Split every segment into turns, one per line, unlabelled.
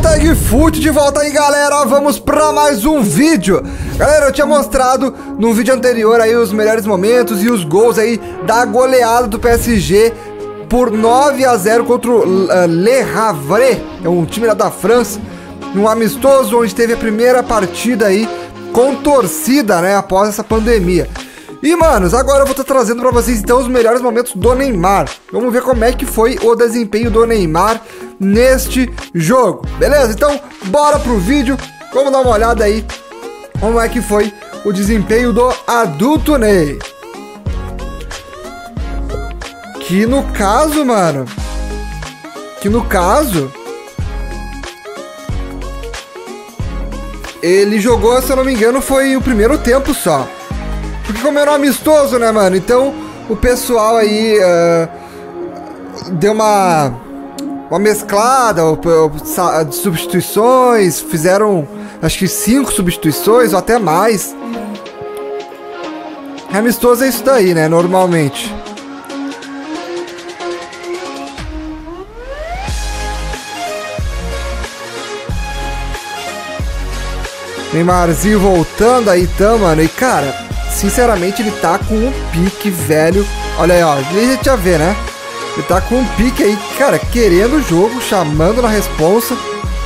TagFoot de volta aí, galera. Vamos pra mais um vídeo. Galera, eu tinha mostrado no vídeo anterior aí os melhores momentos e os gols aí da goleada do PSG por 9-0 contra o Le Havre, é um time lá da França, num amistoso onde teve a primeira partida aí com torcida, né, após essa pandemia. E, manos, agora eu vou estar trazendo pra vocês, então, os melhores momentos do Neymar. Vamos ver como é que foi o desempenho do Neymar neste jogo, beleza? Então, bora pro vídeo, vamos dar uma olhada aí como é que foi o desempenho do adulto Ney. Que no caso, mano, ele jogou, se eu não me engano, foi o primeiro tempo só. Porque como era um amistoso, né, mano? Então, o pessoal aí deu uma mesclada de substituições. Fizeram, acho que 5 substituições ou até mais. Amistoso é isso daí, né, normalmente. Neymarzinho voltando aí, tá, mano? E, cara, sinceramente, ele tá com um pique, velho. Olha aí, ó. A gente já vê, né? Ele tá com um pique aí, cara, querendo o jogo, chamando na responsa.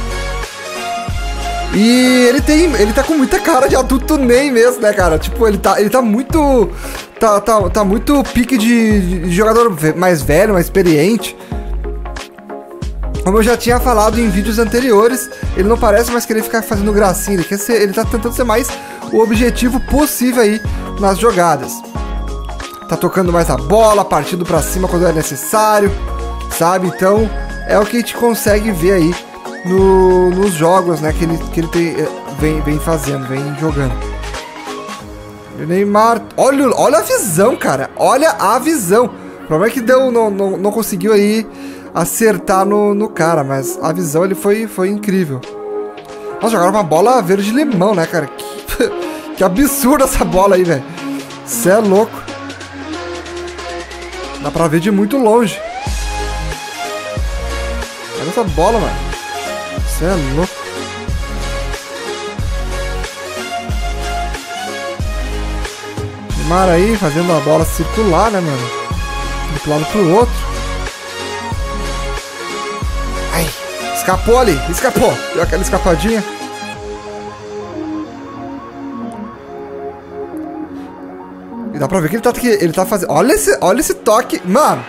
E ele tá com muita cara de adulto Ney mesmo, né, cara? Tipo, ele tá muito... Tá muito pique de jogador mais velho, mais experiente. Como eu já tinha falado em vídeos anteriores, ele não parece mais querer ficar fazendo gracinha. Ele tá tentando ser mais o objetivo possível aí nas jogadas. Tá tocando mais a bola, partindo pra cima quando é necessário, sabe? Então, é o que a gente consegue ver aí nos jogos, né? Que ele vem fazendo, vem jogando. O Neymar... Olha a visão, cara. Olha a visão. O problema é que não conseguiu aí acertar no cara, mas a visão ele foi incrível. Nossa, jogaram uma bola verde-limão, né, cara? Que absurda essa bola aí, velho. Cê é louco. Dá pra ver de muito longe. Olha essa bola, mano. Cê é louco. Neymar aí fazendo a bola circular, né, mano? De um lado pro outro. Escapou ali, escapou. Deu aquela escapadinha. E dá pra ver que ele tá fazendo... Olha esse toque, mano.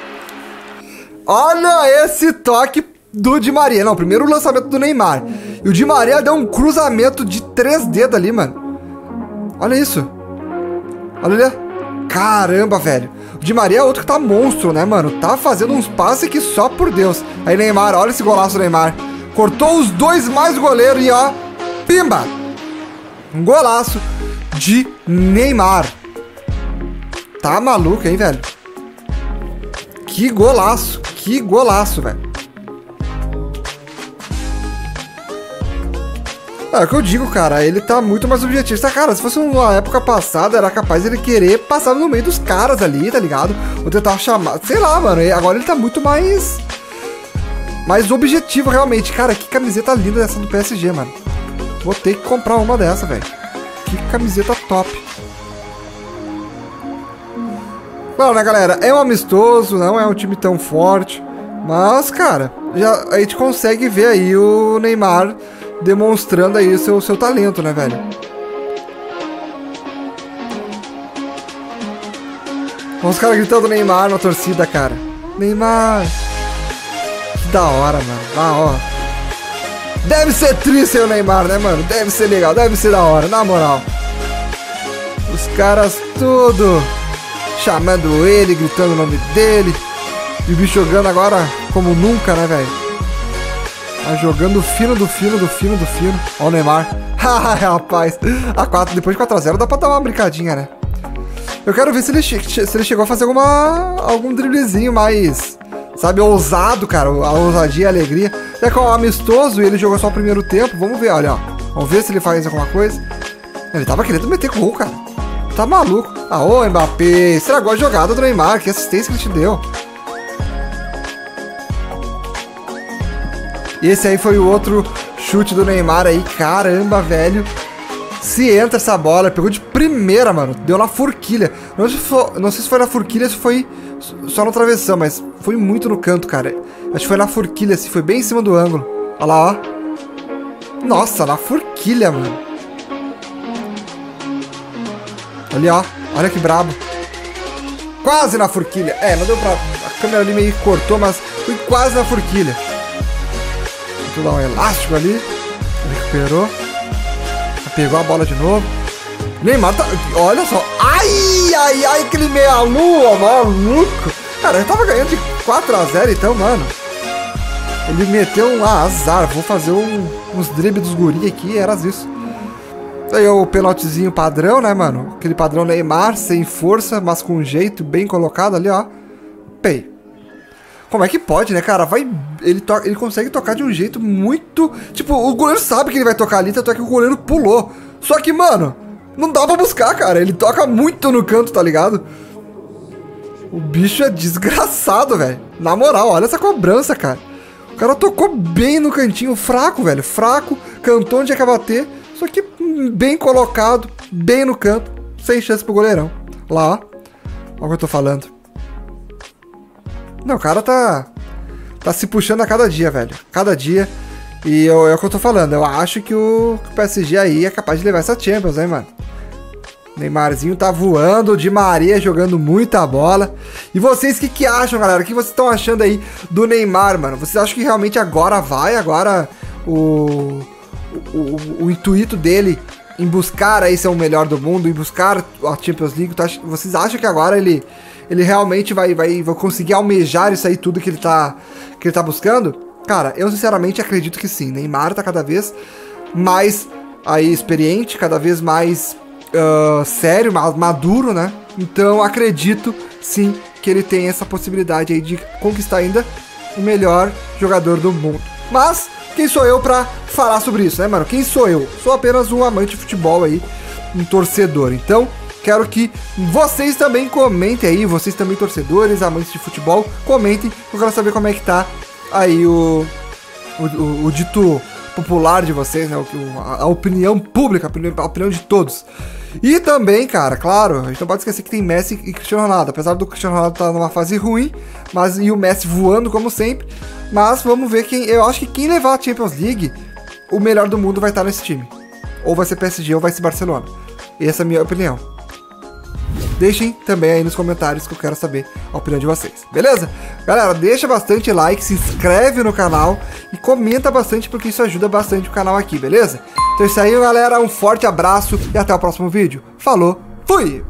Olha esse toque do Di Maria. Não, primeiro o lançamento do Neymar. E o Di Maria deu um cruzamento de 3 dedos ali, mano. Olha isso. Olha ali. Caramba, velho. O Di Maria é outro que tá monstro, né, mano? Tá fazendo uns passes que só por Deus. Aí, Neymar, olha esse golaço do Neymar. Cortou os dois mais do goleiro e, ó, pimba! Um golaço de Neymar. Tá maluco, hein, velho? Que golaço, velho. É o que eu digo, cara, ele tá muito mais objetivo. Cara, se fosse uma época passada, era capaz de ele querer passar no meio dos caras ali, tá ligado? Ou tentar chamar, sei lá, mano. Agora ele tá muito mais objetivo, realmente. Cara, que camiseta linda essa do PSG, mano. Vou ter que comprar uma dessa, velho. Que camiseta top. Claro, né, galera? É um amistoso, não é um time tão forte. Mas, cara, a gente consegue ver aí o Neymar demonstrando aí o seu talento, né, velho? Os caras gritando Neymar na torcida, cara. Neymar. Que da hora, mano. Ah, ó. Deve ser triste o Neymar, né, mano? Deve ser legal, deve ser da hora, na moral. Os caras tudo chamando ele, gritando o nome dele. E o bicho jogando agora como nunca, né, velho? Tá jogando fino do fino. Ó o Neymar. Haha, rapaz. Depois de 4-0 dá pra dar uma brincadinha, né? Eu quero ver se ele chegou a fazer algum driblezinho mais, sabe, ousado, cara. A ousadia e a alegria. É que é um amistoso e ele jogou só o primeiro tempo. Vamos ver, olha, ó. Vamos ver se ele faz alguma coisa. Ele tava querendo meter gol, cara. Tá maluco. Ah, ô Mbappé. Estragou a jogada do Neymar. Que assistência que ele te deu. E esse aí foi o outro chute do Neymar aí. Caramba, velho. Se entra essa bola, pegou de primeira, mano. Deu na forquilha. Não sei se foi na forquilha, se foi só no travessão, mas foi muito no canto, cara. Acho que foi na forquilha, assim, foi bem em cima do ângulo. Olha lá, ó. Nossa, na forquilha, mano. Ali, ó. Olha que brabo. Quase na forquilha. É, não deu pra... A câmera ali meio cortou, mas foi quase na forquilha. Deixa eu dar um elástico ali. Recuperou. Pegou a bola de novo. Neymar tá... Olha só. Ai, ai, ai, aquele meia-lua, maluco. Cara, eu tava ganhando de 4-0, então, mano. Ele meteu um azar. Vou fazer uns dribles dos guri aqui, era isso. Aí o pênaltizinho padrão, né, mano? Aquele padrão Neymar, sem força, mas com jeito, bem colocado ali, ó. Pei. Como é que pode, né, cara? Ele consegue tocar de um jeito muito... Tipo, o goleiro sabe que ele vai tocar ali, tanto é que o goleiro pulou. Só que, mano, não dá pra buscar, cara. Ele toca muito no canto, tá ligado? O bicho é desgraçado, velho. Na moral, olha essa cobrança, cara. O cara tocou bem no cantinho, fraco, velho. Fraco, cantou onde ia que bater. Só que bem colocado, bem no canto. Sem chance pro goleirão. Lá, ó. Olha o que eu tô falando. Não, o cara tá se puxando a cada dia, velho. Cada dia. E é o que eu tô falando. Eu acho que o PSG aí é capaz de levar essa Champions, hein, mano. Neymarzinho tá voando. Di Maria jogando muita bola. E vocês, o que acham, galera? O que vocês estão achando aí do Neymar, mano? Vocês acham que realmente agora vai? Agora o intuito dele em buscar aí ser o melhor do mundo, em buscar a Champions League, vocês acham que agora ele realmente vai conseguir almejar isso aí tudo que ele tá buscando? Cara, eu sinceramente acredito que sim. Neymar tá cada vez mais aí experiente, cada vez mais sério, mais maduro, né? Então acredito sim que ele tem essa possibilidade aí de conquistar ainda o melhor jogador do mundo. Mas quem sou eu pra falar sobre isso, né, mano? Quem sou eu? Sou apenas um amante de futebol aí, um torcedor. Então, quero que vocês também comentem aí, vocês também torcedores, amantes de futebol, comentem. Eu quero saber como é que tá aí o dito popular de vocês, né? A opinião pública, a opinião de todos. E também, cara, claro, a gente não pode esquecer que tem Messi e Cristiano Ronaldo. Apesar do Cristiano Ronaldo estar numa fase ruim, e o Messi voando como sempre. Mas vamos ver quem... Eu acho que quem levar a Champions League, o melhor do mundo vai estar nesse time. Ou vai ser PSG ou vai ser Barcelona. Essa é a minha opinião. Deixem também aí nos comentários que eu quero saber a opinião de vocês, beleza? Galera, deixa bastante like, se inscreve no canal e comenta bastante porque isso ajuda bastante o canal aqui, beleza? Então é isso aí, galera, um forte abraço e até o próximo vídeo. Falou, fui!